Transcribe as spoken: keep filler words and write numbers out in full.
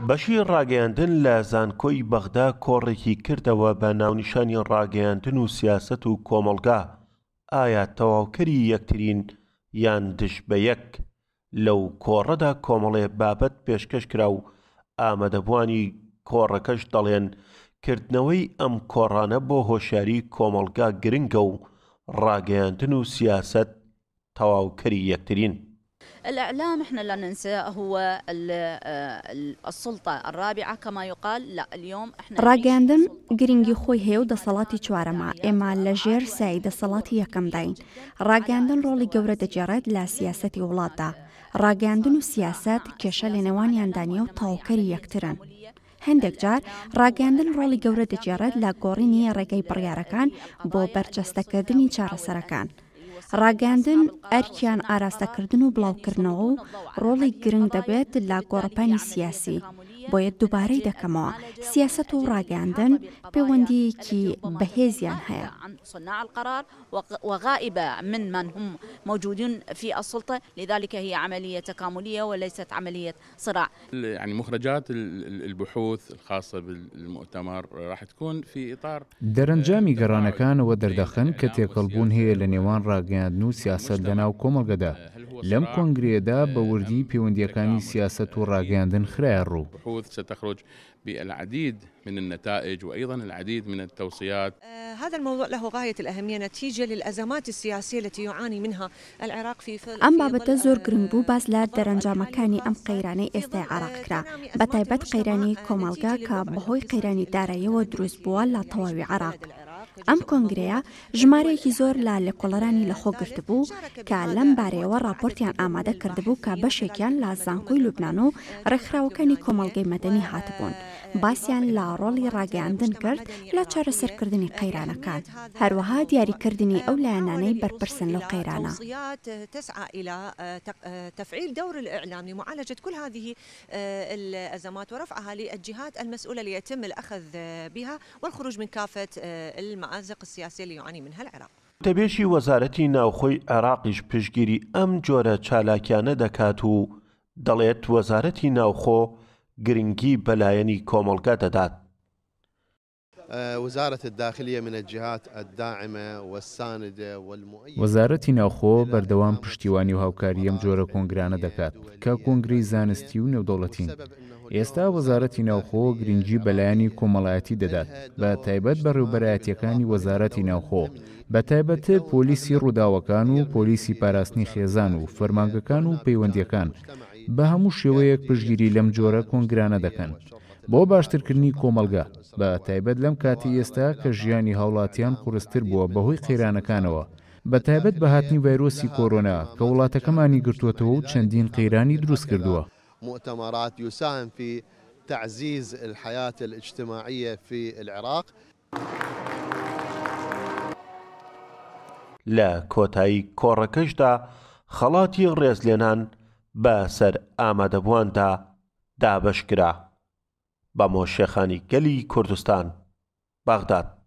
بەشی ڕاگەیاندن لە زانکۆی بەغدا کۆڕێکی کردەوە بە ناونیشانی ڕاگەیاندن و سیاسەت و کۆمەڵگا. ئایا تەواوکەری یەکترین یان دش بە یەک؟ لەو کۆڕەدا کۆمەڵێ بابەت پێشکەش کرا و ئامادەبوانی کۆڕەکەش دەڵێن کردنەوەی ئەم کۆڕانە بۆ هۆشیاری کۆمەڵگا گرنگە و ڕاگەیاندن و سیاسەت تەواوکەری یەکترین. الإعلام إحنا لا ننسى هو السلطة الرابعة كما يقال. لا اليوم إحنا ڕاگەیاندن گرنگی خۆی هەیە و دەسەڵاتی چوارەمە. ئێمە لە ژێر سای دەسەڵاتی یەکەم داین. ڕاگەیاندن ڕۆڵی گەورە دەجێڕێت لە سیاسەتی وڵاتدا. ڕاگەیاندن و سیاسەت کێشە لە نێوانیاندانیە و تەواوکەری یەکترن. هەندێک جار ڕاگەیاندن ڕۆڵی گەورە دەجێڕێت لە گۆڕینی ڕێگەی بڕیارەکان بۆ بەرجەستەکردنی چارەسەرەکان. ڕاگەیاندن ئەرکیان ئاراستەکردن و بڵاوکردنەوە و ڕۆڵی گرنگ دەبێت لە گۆڕەپانی سیاسی. بۆیە دووبارەی دەکەمەوە سیاسەت و ڕاگەیاندن پەیوەندیەکی بەهێزیان هەیە. صناع القرار وغائبة من من هم موجودين في السلطة، لذلك هي عملية تكاملية وليست عملية صراع. يعني مخرجات البحوث الخاصة بالمؤتمر راح تكون في إطار دەرەنجامی گەڕانەکانەوە دەردەخەن کە تێکەڵبوون هەیە لە نێوان ڕاگەیاندن و سیاسەت لەناو کۆمەڵگەدا. لەم کۆنگرێدا بە وردی پەیوەندیەکانی سیاسەت و ڕاگەیاندن خرایە ڕوو. ستخرج بالعديد من النتائج وأيضا العديد من التوصيات. هذا الموضوع له غاية الأهمية نتيجة للأزمات السياسية التي يعاني منها العراق في ئەم بابەتە زۆر گرنگ بوو باز لە دەرەنجامەکانی ئەم قەیرانەی ئێستای عێراق کرا، بەتایبەت قەیرانی کۆمەڵگا کە بەهۆی قەیرانی داراییەوە دروست بووە لە تەواوی عێراق. ئەم کۆنگرەیە ژمارەیەکی زۆر لە لێکۆڵەرانی لەخۆ گرتبوو کە لەم بارەیەوە راپۆرتیان ئامادە کردبوو کە بەشێکیان لە زانکۆی لوبنان و ڕێکخراوەکانی کۆمەڵگەی مەدەنی هاتبوون. باسییان لە ڕۆڵی ڕاگەیاندن کرد لە چارەسەرکردنی قەیرانەکان. هەروەها دیاریکردنی ئەو لایەنانەی بەرپرسن لەو قەیرانە. تسعى إلى تفعيل دور الإعلام لمعالجة كل هذه الأزمات ورفعها للجهات المسؤولة ليتم الأخذ بها والخروج من كافة المأزق السياسية اللي يعاني منها العراق. تەبێشی وەزارەتی ناوخۆی عێراقیش پشگیری ئەم جۆرە چالاکیانە دەکات و دەڵێت وەزارەتی ناوخۆ گرنگی بەلایەنی کۆمەڵگا دەدات. وزارة الداخلية من الجهات الداعمة والساندة والمؤيدة. وەزارەتی ناوخۆ بەردەوام پشتیوانی و هاوکاری ئەم جۆرە کۆنگرانە دەکات کە کۆنگرەی زانستی و نێودەوڵەتین. ئێستا وەزارەتی ناوخۆ گرنگی بەلایەنی کۆمەڵایەتی دەدات بە تایبەت بە ڕێوبەرایەتیەکانی وەزارەتی ناوخۆ، بە تایبەت پۆلیسی ڕووداوەکان و پۆلیسی پاراستنی خێزان و فەرمانگەکان و پەیوەندیەکان بە هەموو شێوەیەک پشگیری لەم جۆرە کۆنگرانە دەکەن بۆ باشترکردنی کۆمەڵگا، بە تایبەت لەم کاتی ئێستا کە ژیانی هاوڵاتیان قورستر بووە بەهۆی قەیرانەکانەوە، بە تایبەت بە هاتنی ڤایرۆسی کۆرۆنا کە وڵاتەکەمانی گرتووەتەوە و چەندین قەیرانی دروست کردووە. مؤتمرات يساهم في تعزيز الحياة الاجتماعية في العراق. لە کۆتایی کۆڕەکەشدا خەڵاتی ڕێزلێنان بە سەر ئامادەبوواندا دابەشکرا. بە مۆشێخانی گەلی کوردستان، بەغداد.